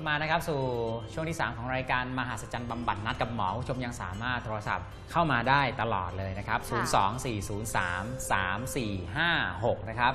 บมานะครับสู่ช่วงที่3ของรายการมหัศจรรย์บำบัดนัดกับหมอผู้ชมยังสามารถโทรศัพท์เข้ามาได้ตลอดเลยนะครับ024033456นะครับ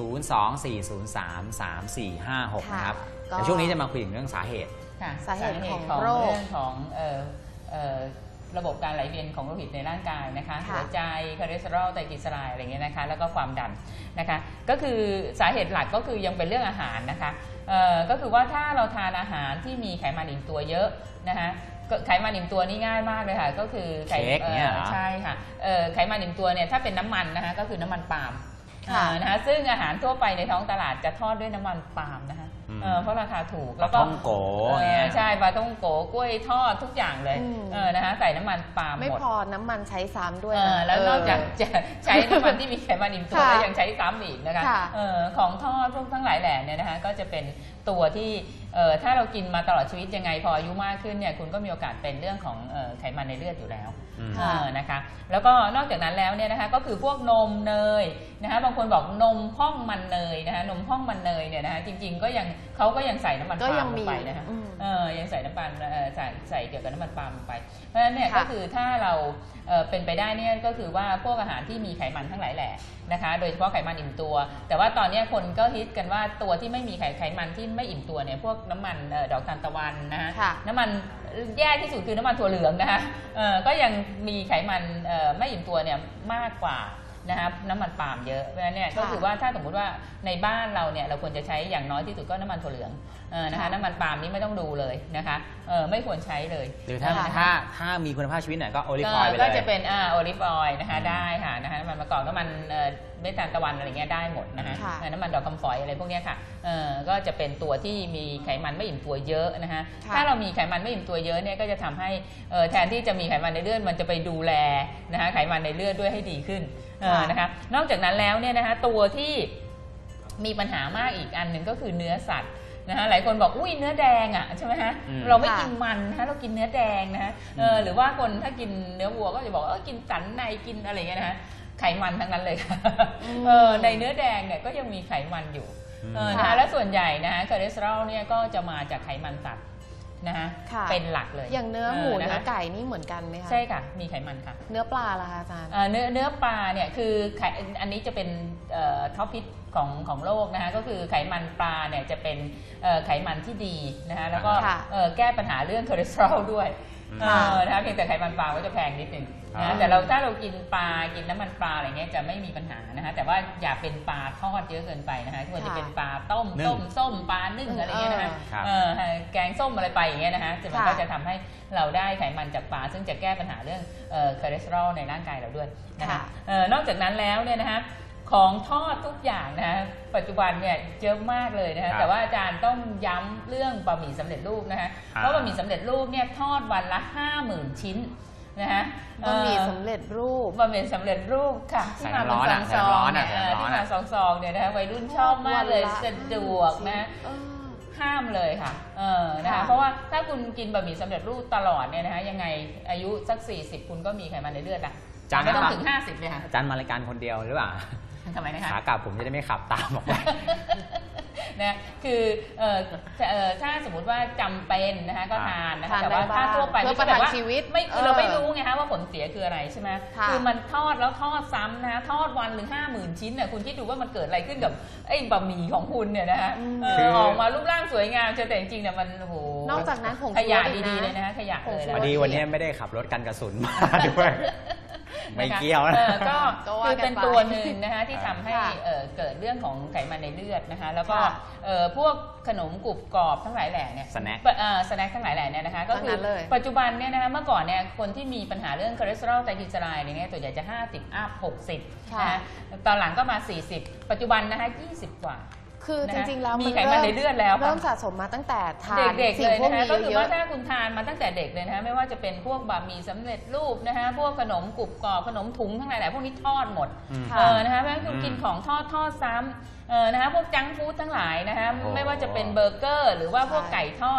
024033456นะครับแต่ช่วงนี้จะมาคุยถึงเรื่องสาเหตุสาเหตุของโรคเรื่องของระบบการไหลเวียนของโลหิตในร่างกายนะคะหัวใจคอเลสเตอรอลไตรกลีเซอไรด์อะไรเงี้ยนะคะแล้วก็ความดันนะคะก็คือสาเหตุหลักก็คือยังเป็นเรื่องอาหารนะคะก็คือว่าถ้าเราทานอาหารที่มีไขมันอิ่มตัวเยอะนะคะไขมันอิ่มตัวนี่ง่ายมากเลยค่ะก็คือเค้กเนี่ยใช่ค่ะไขมันอิ่มตัวเนี่ยถ้าเป็นน้ำมันนะคะก็คือน้ำมันปาล์มนะคะซึ่งอาหารทั่วไปในท้องตลาดจะทอดด้วยน้ำมันปาล์มนะคะเพราะราคาถูกแล้วก็ท่องโกใช่ปลาท่องโกกล้วยทอดทุกอย่างเลยนะคะใส่น้ำมันปาล์มหมดไม่พอน้ำมันใช้ซ้ำด้วยแล้วนอกจากจะใช้น้ำมันที่มีไขมันอิ่มตัวแล้วยังใช้ซ้ำอีกนะคะของทอดพวกทั้งหลายแหล่เนี่ยนะคะก็จะเป็นตัวที่ถ้าเรากินมาตลอดชีวิตยังไงพออายุมากขึ้นเนี่ยคุณก็มีโอกาสเป็นเรื่องของไขมันในเลือดอยู่แล้วนะคะแล้วก็นอกจากนั้นแล้วเนี่ยนะคะก็คือพวกนมเนยนะคะบางคนบอกนมพ่องมันเนยนะคะนมพ่องมันเนยเนี่ยนะคะจริงๆก็ยังเขาก็ยังใส่น้ำมันปาล์มลงไปนะคะยังใส่น้ำมันใส่เกี่ยวกับน้ำมันปาล์มลงไปเพราะฉะนั้นเนี่ยก็คือถ้าเราเป็นไปได้เนี่ยก็คือว่าพวกอาหารที่มีไขมันทั้งหลายแหล่นะคะโดยเฉพาะไขมันอิ่มตัวแต่ว่าตอนนี้คนก็ฮิตกันว่าตัวที่ไม่มีไขมันที่ไม่อิ่มตัวเนี่ยพวกน้ำมันดอกทานตะวันนะคะน้ำมันแย่ที่สุดคือน้ำมันถั่วเหลืองนะคะก็ยังมีไขมันไม่อิ่มตัวเนี่ยมากกว่านะครับน้ำมันปาล์มเยอะเพราะฉะนั้นเนี่ยก็คือว่าถ้าสมมุติว่าในบ้านเราเนี่ยเราควรจะใช้อย่างน้อยที่สุดก็น้ำมันถั่วเหลืองนะคะน้ำมันปาล์มนี้ไม่ต้องดูเลยนะคะไม่ควรใช้เลยหรือถ้ามีคุณภาพชีวิตหน่อยก็โอลิฟออยล์ไปเลยก็จะเป็นโอลิฟออยล์นะคะได้ค่ะนะคะน้ำมันมะกอกน้ำมันเม็ดทานตะวันอะไรเงี้ยได้หมดนะคะน้ำมันดอกคำฝอยอะไรพวกนี้ค่ะก็จะเป็นตัวที่มีไขมันไม่อิ่มตัวเยอะนะคะถ้าเรามีไขมันไม่อิ่มตัวเยอะเนี่ยก็จะทำให้แทนที่จะมีไขมันในเลือดมันจะไปดูแลนะคะไขมันในเลือดด้วยให้ดีขึ้นนะคะนอกจากนั้นแล้วเนี่ยนะคะตัวที่มีปัญหามากอีกอันหนึ่งก็คือเนื้อสัตว์นะคะหลายคนบอกอุ้ยเนื้อแดงอ่ะใช่ไหมฮะเราไม่กินมันนะคะเรากินเนื้อแดงนะคะหรือว่าคนถ้ากินเนื้อวัวก็จะบอกกินสันในกินอะไรเงี้ยนะคะไขมันทั้งนั้นเลยค่ะในเนื้อแดงเนี่ยก็ยังมีไขมันอยู่นะคะและส่วนใหญ่นะคะคอเลสเตอรอลเนี่ยก็จะมาจากไขมันสัตว์นะคะเป็นหลักเลยอย่างเนื้อหมูเนื้อไก่นี่เหมือนกันไหมคะใช่ค่ะมีไขมันค่ะเนื้อปลาล่ะคะอาจารย์เนื้อปลาเนี่ยคืออันนี้จะเป็นท็อปพิทของโลกนะคะก็คือไขมันปลาเนี่ยจะเป็นไขมันที่ดีนะคะแล้วก็แก้ปัญหาเรื่องคอเลสเตอรอลด้วยนะคะเพียงแต่ไขมันปลาก็จะแพงนิดนึงนะแต่ถ้าเรากินปลากินน้ำมันปลาอะไรเงี้ยจะไม่มีปัญหานะคะแต่ว่าอย่าเป็นปลาทอดเยอะเกินไปนะคะควรจะเป็นปลาต้มส้มปลานึ่งอะไรเงี้ยนะคะแกงส้มอะไรไปอย่างเงี้ยนะคะมันก็จะทำให้เราได้ไขมันจากปลาซึ่งจะแก้ปัญหาเรื่องคอเลสเตอรอลในร่างกายเราด้วยนะคะนอกจากนั้นแล้วเนี่ยนะคะของทอดทุกอย่างนะปัจจุบันเนี่ยเยอะมากเลยนะคะแต่ว่าอาจารย์ต้องย้ำเรื่องบะหมี่สำเร็จรูปนะคะเพราะบะหมี่สำเร็จรูปเนี่ยทอดวันละ 50,000 ชิ้นนะคะบะหมี่สำเร็จรูปบะหมี่สำเร็จรูปค่ะที่มาเป็นซองๆเนี่ยที่มาซองๆเนี่ยนะคะวัยรุ่นชอบมากเลยสะดวกนะห้ามเลยค่ะนะคะเพราะว่าถ้าคุณกินบะหมี่สำเร็จรูปตลอดเนี่ยนะคะยังไงอายุสัก40คุณก็มีไขมันในเลือดละไม่ต้องถึง50เลยค่ะอาจารย์มารายการคนเดียวหรือเปล่าทำไมนะคะขากลับผมจะได้ไม่ขับตามออกไปนะคือถ้าสมมุติว่าจำเป็นนะคะก็ทานนะคะแต่ว่าถ้าทั่วไปไม่ใช่แบบว่าเราไม่รู้ไงคะว่าผลเสียคืออะไรใช่ไหมคือมันทอดแล้วทอดซ้ำนะทอดวันหรือ50,000 ชิ้นเนี่ยคุณคิดดูว่ามันเกิดอะไรขึ้นกับไอ้บะหมี่ของคุณเนี่ยนะคะออกมารูปร่างสวยงามแต่จริงๆเนี่ยมันโอ้โหนอกจากนั้นผงขยะดีๆเลยนะคะขยะเลยพอดีวันนี้ไม่ได้ขับรถกันกระสุนมาด้วยไม่เกี่ยวนะก็คือเป็นตัวหนึ่งนะคะที่ทำให้เกิดเรื่องของไขมันในเลือดนะคะแล้วก็พวกขนมกรุบกรอบทั้งหลายแหล่เนี่ยสแน็คทั้งหลายแหล่เนี่ยนะคะก็คือปัจจุบันเนี่ยนะคะเมื่อก่อนเนี่ยคนที่มีปัญหาเรื่องคอเลสเตอรอลไตรกลีเซอไรด์อะไรเงี้ยตัวใหญ่จะ50อัพ60นะตอนหลังก็มา40ปัจจุบันนะคะ20 กว่าคือจริงๆแล้วมีไขมันในเลือดแล้วเริ่มสะสมมาตั้งแต่ทานเด็กๆเลยนะคะก็คือว่าถ้าคุณทานมาตั้งแต่เด็กเลยนะคะไม่ว่าจะเป็นพวกบะหมี่สำเร็จรูปนะคะพวกขนมกรุบกรอบขนมถุงทั้งหลายพวกนี้ทอดหมดนะคะเพราะฉะนั้นคุณกินของทอดซ้ำนะคะพวกจังก์ฟู้ดทั้งหลายนะคะไม่ว่าจะเป็นเบอร์เกอร์หรือว่าพวกไก่ทอด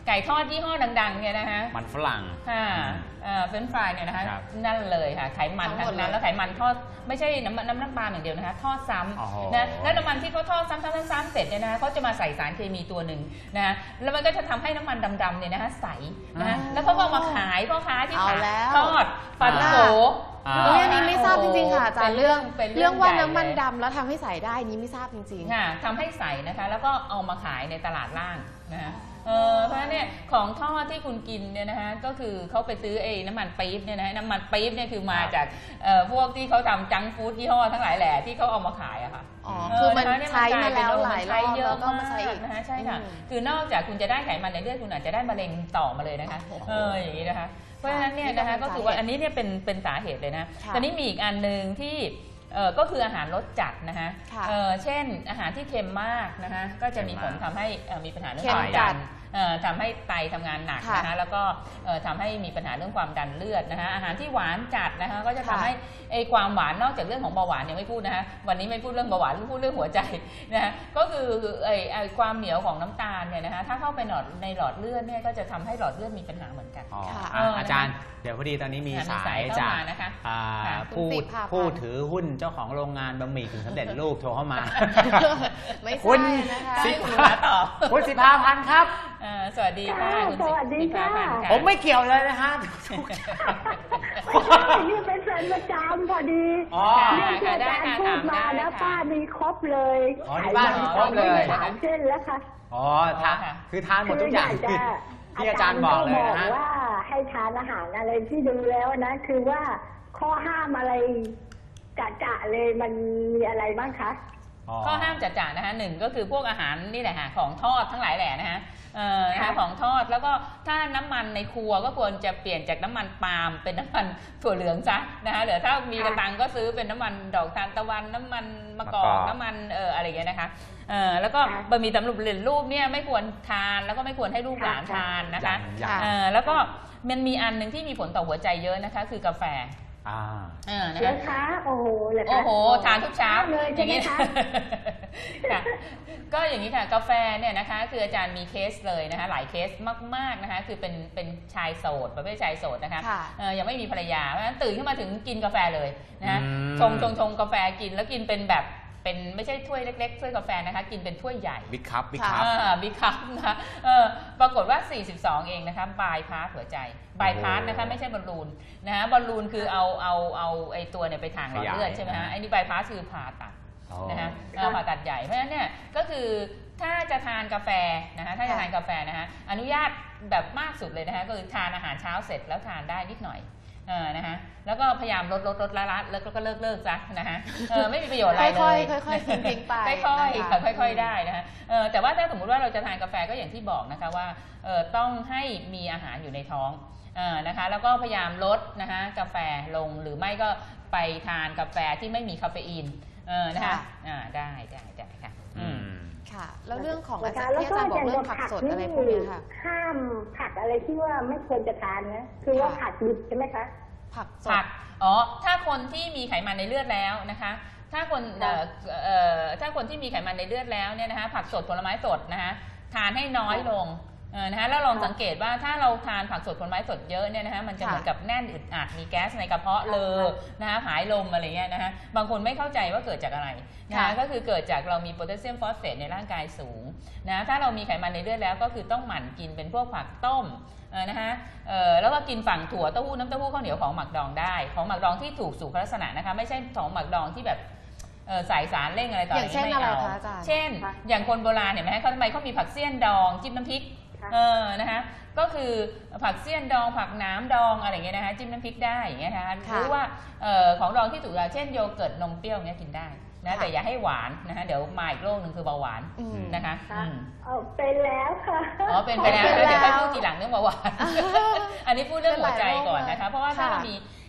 ไก่ทอดยี่ห้อดังๆเนี่ยนะคะมันฝรั่งค่ะเฟรนช์ฟรายเนี่ยนะคะครับนั่นเลยค่ะไขมันทั้งหมทั้ดงนั้นเลยแล้วไขมันทอดไม่ใช่น้ำปาล์มอย่างเดียวนะคะทอดซ้โอ้โหำนะแล้วน้ำมันที่เขาทอดซ้ำเสร็จเนี่ยนะคะเขาจะมาใส่สารเคมีตัวหนึ่งนะแล้วมันก็จะทำให้น้ำมันดำๆเนี่ยนะคะใสนะแล้วเขาก็เอามาขายพ่อค้าที่ขายเอาแล้วทอดปลาโขอันนี้ไม่ทราบจริงๆค่ะอาจารย์เรื่องเป็นเรื่องว่าใหญ่น้ำมันเลยดำแล้วทำให้ใส่ได้นี้ไม่ทราบจริงๆค่ะทำให้ใสนะคะแล้วก็เอามาขายในตลาดล่างนะคะเพราะฉะนั้นเนี่ยของทอดที่คุณกินเนี่ยนะคะก็คือเขาไปซื้อไอ้น้ำมันปี๊บเนี่ยนะน้ำมันปี๊บเนี่ยคือมาจากพวกที่เขาทำจังก์ฟู้ดยี่ห้อทั้งหลายแหล่ที่เขาเอามาขายอะค่ะอ๋อคือมันนะคะใช้มาแล้วหลายรอบเยแล้อะวก็มาใช้อีกนะคะใช่ค่ะอืมคือนอกจากคุณจะได้ไขมันในเลือดคุณอาจจะได้มะเร็งต่อมาเลยนะคะโอ้โหอย่างนี้นะคะเพราะฉะนั้นเนี่ยนะคะนี่ก็ก็เป็นคือว่าสาเหตุอันนี้เนี่ยเป็นสาเหตุเลยนะค่ะตอนนี้มีอีกอันหนึ่งที่ก็คืออาหารรสจัดนะคะค่ะเช่นอาหารที่เค็มมากนะคะก็จะมีผลทำให้มีปัญหาเรื่องเค็คมวามจัดัดนทำให้ไตทำงานหนักค่ะนะคะแล้วก็ทำให้มีปัญหาเรื่องความดันเลือดนะคะอาหารที่หวานจัดนะคะก็จะทำให้ไอ้ความหวานนอกจากเรื่องของเบาหวานยังไม่พูดนะคะวันนี้ไม่พูดเรื่องเบาหวานพูดเรื่องหัวใจนะคะก็คือไอ้ความเหนียวของน้ำตาลเนี่ยนะคะถ้าเข้าไปในหลอดเลือดเนี่ยก็จะทำให้หลอดเลือดมีปัญหาเหมือนกันอ๋อค่ะอาจารย์เดี๋ยวพอดีตอนนี้มีมีสาสายยเข้าจากมานะคะ ค่ะผู้ถือหุ้นเจ้าของโรงงานบะหมี่กึ่งสำเร็จรูปโทรเข้ามาไม่คุใช่ณนะคะสิสิคุณภาตอบคุณสิภาพันธ์ครับสวัสดีค่ะคุณสวัสดีสิภาพันธ์ค่ะผมไม่เกี่ยวเลยนะฮะไม่ใช่นี่เป็นแฟนประจำพอดีอ๋อเรื่องที่อาจารย์พูดมานะป้ามีครบเลยอ๋อที่บ้านมีครบเลยสามเส้นแล้วค่ะอ๋อทานคือทานหมดทุกอย่างคืที่อาจารย์บอกเลยนะบอกฮะว่าให้ทานอาหารอะไรที่ดูแล้วนะคือว่าข้อห้ามอะไรจะเลยมันมีอะไรบ้างคะข้อห้ามจัดๆนะคะหนึ่งก็คือพวกอาหารนี่แหละค่ะของทอดทั้งหลายแหล่นะคะนะคะของทอดแล้วก็ถ้าน้ำมันในครัวก็ควรจะเปลี่ยนจากน้ำมันปาล์มเป็นน้ำมันถั่วเหลืองซะนะคะหรือถ้ามีกระตังก็ซื้อเป็นน้ำมันดอกทานตะวันน้ำมันมะกอกน้ำมันอะไรอย่างเงี้ยนะคะแล้วก็บะหมี่สำเร็จรูปเนี่ยไม่ควรทานแล้วก็ไม่ควรให้ลูกหลานทานนะคะค่ะแล้วก็มันมีอันหนึ่งที่มีผลต่อหัวใจเยอะนะคะคือกาแฟนะแล้คะวคะโอ้โหเหรอคะโอ้โหทานทุกเช้าเลยอใช่ย่างไหมนี้คะค่ะก็อย่างนี้ค่ะกาแฟเนี่ยนะคะคืออาจารย์มีเคสเลยนะคะหลายเคสมากๆนะคะคือเป็นชายโสดประเภทชายโสดนะคะค่ะยังไม่มีภรรยาเพราะฉะนั้นตื่นขึ้นมาถึงกินกาแฟเลยนะคะอืมชงกาแฟกินแล้วกินเป็นแบบเป็นไม่ใช่ถ้วยเล็กๆถ้วยกาแฟนะคะกินเป็นถ้วยใหญ่บิ๊กคัพบิ๊กค่ะคัพบิ๊กคัพนะคะปรากฏว่า 42 เองนะคะบายพาสหัวใจบายพาสนะคะไม่ใช่บอลลูนนะคะบอลลูนคือเอาไอ้ตัวเนี่ยไปทางหลอดเลือดขยายใช่ไหมฮะไอ้นี่บายพาสคือผ่าตัดอ๋อนะคะผ่าตัดใหญ่เพราะฉะนั้นเนี่ยก็คือถ้าจะทานกาแฟนะคะถ้าจะทานกาแฟนะคะอนุญาตแบบมากสุดเลยนะคะก็คือทานอาหารเช้าเสร็จแล้วทานได้นิดหน่อยนะคะแล้วก็พยายามลดละแล้วก็เลิกซะนะคะไม่มีประโยชน์อะไรเลยค่อยๆทิ้งๆไปค่อยนะคะๆค่อยๆได้นะคะแต่ว่าถ้าสมมุติว่าเราจะทานกาแฟก็อย่างที่บอกนะคะว่าต้องให้มีอาหารอยู่ในท้องนะคะแล้วก็พยายามลดนะคะกาแฟลงหรือไม่ก็ไปทานกาแฟที่ไม่มีคาเฟอีนนะคะได้ค่ะค่ะ แล้วเรื่องของอานะจาคะรย์แล้วที่อาก็จารย์บอกอย่างเรื่อกังบผักผักสดนี่อะไรพวกเนี้ยค่ะห้ามผักอะไรที่ว่าไม่ควรจะทานนะคือว่าค่ะผักดิบใช่ไหมคะผักสผัดกถ้าคนที่มีไขมันในเลือดแล้วนะคะถ้าคนที่มีไขมันในเลือดแล้วเนี่ยนะคะผักสดผลไม้สดนะคะทานให้น้อยลงนะคะแล้วลองสังเกตว่าถ้าเราทานผักสดผลไม้สดเยอะเนี่ยนะคะมันจะเหมือนกับแน่นอึดอัดมีแก๊สในกระเพาะเลยนะคะหายลมอะไรเงี้ยนะคะบางคนไม่เข้าใจว่าเกิดจากอะไรนะคะก็คือเกิดจากเรามีโพแทสเซียมฟอสเฟตในร่างกายสูงนะถ้าเรามีไขมันในเลือดแล้วก็คือต้องหมั่นกินเป็นพวกผักต้มนะคะแล้วก็กินฝั่งถั่วเต้าหู้น้ำเต้าหู้ข้าวเหนียวของหมักดองได้ของหมักดองที่ถูกสุขลักษณะนะคะไม่ใช่ของหมักดองที่แบบใส่สารเร่งอะไรต่ออะไรอย่างเช่นไม่อะไรเอาคะอาจารย์เช่นอย่างคนโบราณเห็นไหมเขาทำไมเขามีผักเสี้ยนดองจิ้มน้ำพริกนะคะก็คือผักเสี้ยนดองผักน้ำดองอะไรอย่างเงี้ยนะคะจิ้มน้ำพริกได้อย่างเงี้ยนะคะหรือว่าของดองที่ถูกเช่นโยเกิร์ตนมเปรี้ยวเงี้ยกินได้นะแต่อย่าให้หวานนะคะเดี๋ยวมาอีกโรคหนึ่งคือเบาหวานนะคะเป็นแล้วค่ะเป็นไปแล้วเดี๋ยวค่อยพูดทีหลังเรื่องเบาหวานอันนี้พูดเรื่องหัวใจก่อนนะคะเพราะว่าถ้าเรามี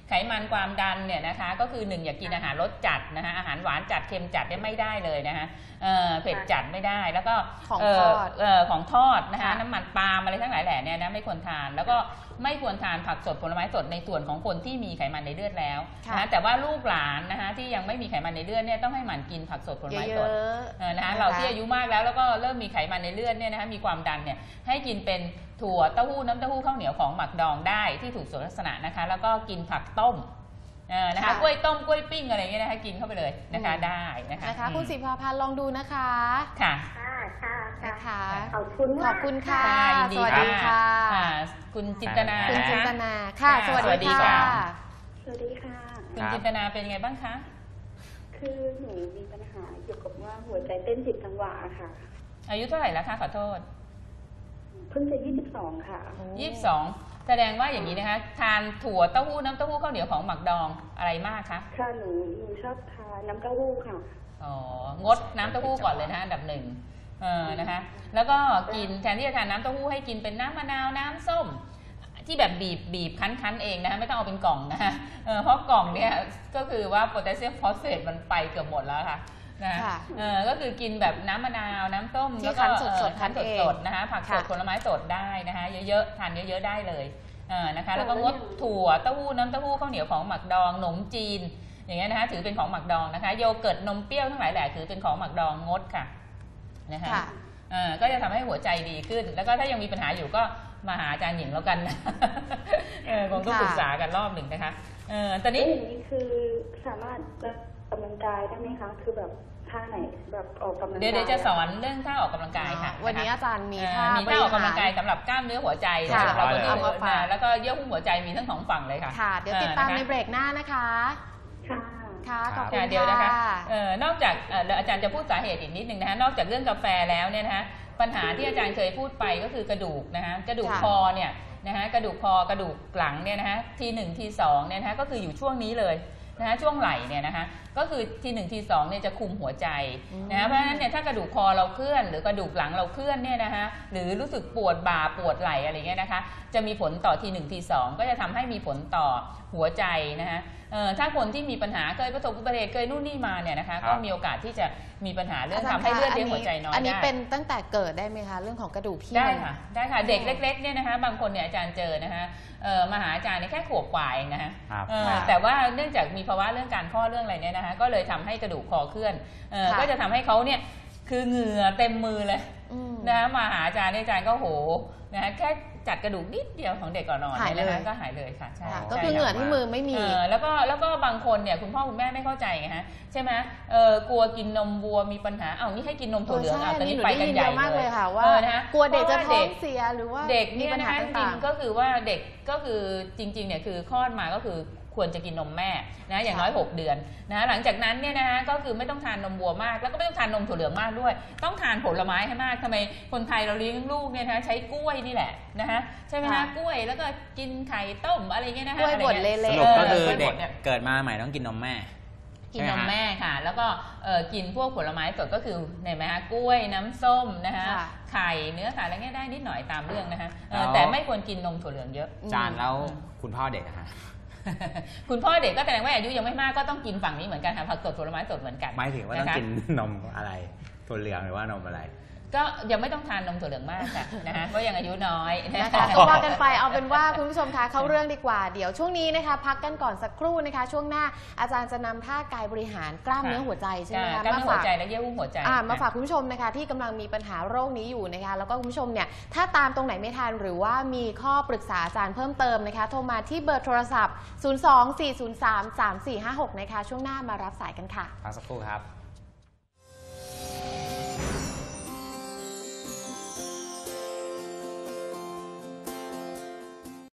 ไขมันความดันเนี่ยนะคะก็คือ1อย่ากินอาหารรสจัดนะคะอาหารหวานจัดเค็มจัดเนี่ยไม่ได้เลยนะคะเผ็ดจัดไม่ได้แล้วก็ของทอดนะคะน้ำมันปาล์มอะไรทั้งหลายแหล่เนี่ยนะไม่ควรทานแล้วก็ไม่ควรทานผักสดผลไม้สดในส่วนของคนที่มีไขมันในเลือดแล้วนะแต่ว่าลูกหลานนะคะที่ยังไม่มีไขมันในเลือดเนี่ยต้องให้หมั่นกินผักสดผลไม้สดนะคะเราที่อายุมากแล้วก็เริ่มมีไขมันในเลือดเนี่ยนะคะมีความดันเนี่ยให้กินเป็นถั่วเต้าหู้น้ำเต้าหู้ข้าวเหนียวของหมักดองได้ที่ถูกสุขลักษณะนะคะแล้วก็กินผักต้มนะคะกล้วยต้มกล้วยปิ้งอะไรเงี้ยนะคะกินเข้าไปเลยนะคะได้นะคะคุณศิภาพันธ์ลองดูนะคะค่ะค่ะขอบคุณค่ะสวัสดีค่ะคุณจินตนาค่ะสวัสดีค่ะสวัสดีค่ะคุณจินตนาเป็นไงบ้างคะคือหนูมีปัญหาเกี่ยวกับว่าหัวใจเต้นผิดจังหวะค่ะอายุเท่าไหร่แล้วคะขอโทษเพิ่งจะ22ค่ะ 22แสดงว่าอย่างนี้นะคะทานถั่วเต้าหู้น้ำเต้าหู้ข้าวเหนียวของหมักดองอะไรมากคะค่ะหนูชอบทานน้ำเต้าหู้ค่ะงดน้ำเต้าหู้ก่อนเลยนะอันดับ1นะคะแล้วก็กินแทนที่จะทานน้ำเต้าหู้ให้กินเป็นน้ำมะนาวน้ำส้มที่แบบบีบคั้นเองนะคะไม่ต้องเอาเป็นกล่องนะคะเพราะกล่องเนี่ยก็คือว่าโพแทสเซียมฟอสเฟตมันไปเกือบหมดแล้วค่ะนะก็คือกินแบบน้ำมะนาวน้ำต้มแล้วก็คั้นสดนะคะผักสดผลไม้สดได้นะคะเยอะๆทานเยอะๆได้เลยนะคะแล้วก็งดถั่วเต้าหู้น้ำเต้าหู้ข้าวเหนียวของหมักดองขนมจีนอย่างเงี้ยนะคะถือเป็นของหมักดองนะคะโยเกิร์ตนมเปรี้ยวทั้งหลายแหละถือเป็นของหมักดองงดค่ะนะคะก็จะทำให้หัวใจดีขึ้นแล้วก็ถ้ายังมีปัญหาอยู่ก็มาหาอาจารย์หญิงแล้วกันนะคงต้องปรึกษากันรอบหนึ่งนะคะตอนนี้คือสามารถออกกำลังกายได้ไหมคะคือแบบท่าไหนแบบออกกำลังกายเดี๋ยวจะสอนเรื่องท่าออกกำลังกายค่ะวันนี้อาจารย์มีท่าออกกำลังกายสำหรับกล้ามเนื้อหัวใจเราเอามาฝากแล้วก็เยื่อหุ้มหัวใจมีทั้ง2ฝั่งเลยค่ะเดี๋ยวติดตามในเบรกหน้านะคะค่ะขอบคุณเดี๋ยวนะคะนอกจากอาจารย์จะพูดสาเหตุอีกนิดนึงนะคะนอกจากเรื่องกาแฟแล้วเนี่ยนะคะปัญหาที่อาจารย์เคยพูดไปก็คือกระดูกนะคะกระดูกคอเนี่ยนะคะกระดูกคอกระดูกหลังเนี่ยนะคะที1ที2เนี่ยนะคะก็คืออยู่ช่วงนี้เลยนะคะช่วงไหล่เนี่ยนะคะก็คือที1ที2เนี่ยจะคุมหัวใจนะคะเพราะฉะนั้นเนี่ยถ้ากระดูกคอเราเคลื่อนหรือกระดูกหลังเราเคลื่อนเนี่ยนะคะหรือรู้สึกปวดบ่าปวดไหล่อะไรเงี้ยนะคะจะมีผลต่อที1ที2ก็จะทำให้มีผลต่อหัวใจนะคะถ้าคนที่มีปัญหาเคยประสบอุบัติเหตุเคยนู่นนี่มาเนี่ยนะคะก็มีโอกาสที่จะมีปัญหาเรื่องทำให้เลือดเลี้ยงหัวใจน้อยได้อันนี้เป็นตั้งแต่เกิดได้ไหมคะเรื่องของกระดูกที่ได้ค่ะเด็กเล็กๆเนี่ยนะคะบางคนเนี่ยอาจารย์เจอนะคะมาหาอาจารย์เนี่ยแค่ขวบกว่าเองนะคะแต่ว่าเนื่องจากมีภาวะเรื่องการข้อเรื่องอะไรเนี่ยนะคะก็เลยทำให้กระดูกคอเคลื่อนก็จะทำให้เขาเนี่ยคือเหงื่อเต็มมือเลยนะมาหาอาจารย์อาจารย์ก็โหนะแค่จัดกระดูกนิดเดียวของเด็กก่อนนอนเนี่ยนะคะก็หายเลยค่ะใช่ก็คือเหงื่อที่มือไม่มีแล้วก็บางคนเนี่ยคุณพ่อคุณแม่ไม่เข้าใจไงฮะใช่ไหมกลัวกินนมวัวมีปัญหานี่ให้กินนมถั่วเหลืองตอนนี้ไปกันใหญ่เลยค่ะว่ากลัวเด็กจะท้องเสียหรือว่าเด็กเนี่ยนะคะจริงก็คือว่าเด็กก็คือจริงๆเนี่ยคือคลอดมาก็คือควรจะกินนมแม่นะอย่างน้อย6 เดือนนะหลังจากนั้นเนี่ยนะคะก็คือไม่ต้องทานนมวัวมากแล้วก็ไม่ต้องทานนมถั่วเหลืองมากด้วยต้องทานผลไม้ให้มากทำไมคนไทยเราเลี้ยงลูกเนี่ยนะใช้กล้วยนี่แหละนะคะใช่ไหมคะกล้วยแล้วก็กินไข่ต้มอะไรเงี้ยนะคะกล้วยบดเละๆสรุปก็คือเด็กเกิดมาใหม่ต้องกินนมแม่กินนมแม่ค่ะแล้วก็กินพวกผลไม้สดก็คือเห็นไหมคะกล้วยน้ำส้มนะคะไข่เนื้อสัตว์อะไรเงี้ยได้นิดหน่อยตามเรื่องนะคะแต่ไม่ควรกินนมถั่วเหลืองเยอะจานแล้วคุณพ่อเด็กฮะคุณพ่อเด็กก็แสดงว่าอายุยังไม่มากก็ต้องกินฝั่งนี้เหมือนกันค่ะผักสดผลไม้สดเหมือนกันหมายถึงว่าต้องกินนมอะไรถั่วเหลืองหรือว่านมอะไรก็ยังไม่ต้องทานนมถั่วเหลืองมากค่ะนะคะเพราะยังอายุน้อยนะคะก็ว่ากันไปเอาเป็นว่าคุณผู้ชมคะเข้าเรื่องดีกว่าเดี๋ยวช่วงนี้นะคะพักกันก่อนสักครู่นะคะช่วงหน้าอาจารย์จะนำท่ากายบริหารกล้ามเนื้อหัวใจใช่ไหมคะกล้ามเนื้อหัวใจและเยื่อหุ้มหัวใจมาฝากคุณผู้ชมนะคะที่กำลังมีปัญหาโรคนี้อยู่นะคะแล้วก็คุณผู้ชมเนี่ยถ้าตามตรงไหนไม่ทันหรือว่ามีข้อปรึกษาอาจารย์เพิ่มเติมนะคะโทรมาที่เบอร์โทรศัพท์024033456นะคะช่วงหน้ามารับสายกันค่ะพักสักครู่ครับ